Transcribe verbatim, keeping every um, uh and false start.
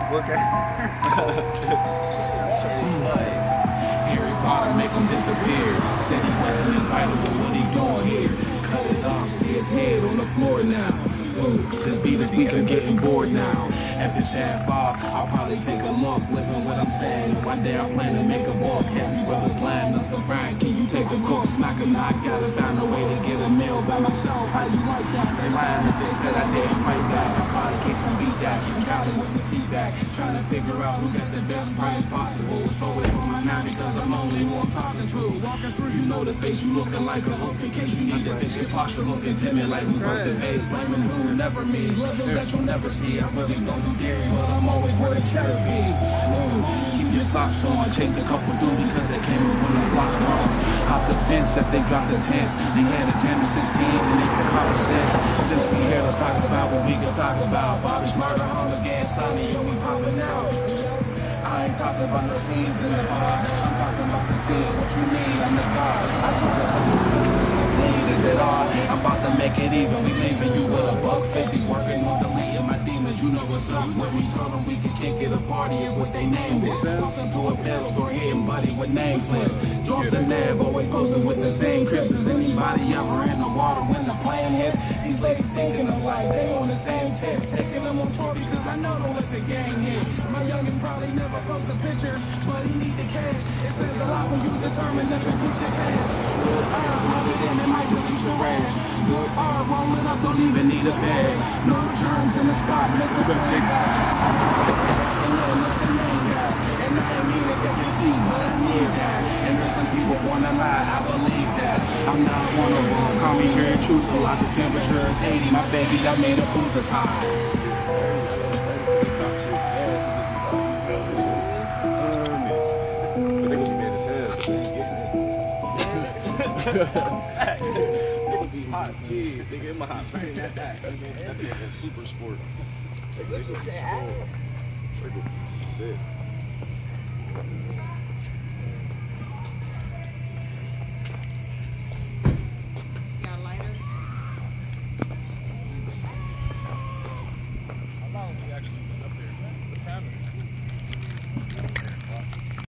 Okay. Harry Potter make him disappear. Said he wasn't invited, but what he doing here? Cut it off, see his head on the floor now. Ooh, this beat is weak, I'm getting bored now. If it's half off, I'll probably take a look, living what I'm saying. One day I plan to make a walk. Heavy brothers line up the Frank. Can you take a cook? Smack him, I gotta find a way to get a meal by myself. How you like that? They lying if they said I didn't fight back. I probably can't some beat that. You counting with the seat back. Trying to figure out who got the best price possible. It's always on my mind because I'm only who I'm talking to. Walking through, you know the face, you looking like a hook. In case you need to fix your posture, looking timid like who broke the vase. Blaming who, never me. Levels that you'll never see. I really don't do dairy, but I'm always where the cheddar be. Ooh, keep your socks on, chased a couple dudes because they came up on the block wrong. Hop the fence if they dropped the tents. They had a jam at sixteen and they could pop a sense. Since we here, let's talk about what we can talk about. Bobby Schmurder, Hunger Gang, Sonny, and we popping out. I ain't talking about no scenes in the bar. I'm talking about succeeding what you need. I'm the God. I took a couple cuts and no bleed. Is it all? I'm about to make it even. We leaving you with a buck fifty. Working on deleting my demons. You know what's up. When we told them we can kick it a party is what they named it. Welcome to a bell store hitting buddy with name flips. Dawson Nav always posted with the same crips. Is anybody ever in the water when the plane hits? These ladies thinking alike. They on the same tip. Taking them on tour because I know don't let the gang hit. My youngin' probably never post a picture, but he need the cash. It says a lot when you determine to complete your task. Good herb, rub it in, it might release your rash. Good herb, roll it up, don't even need a bag. No germs in the spot, Mister Big Jig. And that's the main guy. And I ain't mean it that you see, but I need that. And there's some people wanna lie, I believe that. I'm not one of them, call me very truthful. Like the temperature is eighty, my baby got made a booth is high. Nigga be hot, shit. Nigga, I'm a hot man. That's super sport. Nigga, sick.